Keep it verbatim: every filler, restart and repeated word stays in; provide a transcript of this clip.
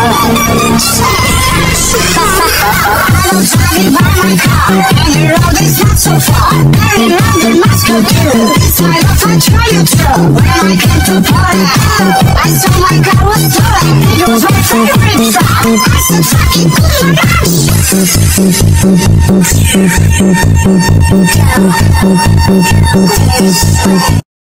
don't drive it by my car, and the road is not so far. There in London, Moscow too. It's my love I try you through. When I came to Poland, I saw my car was stolen. It was my favorite truck. I said, fucking cool, my gosh.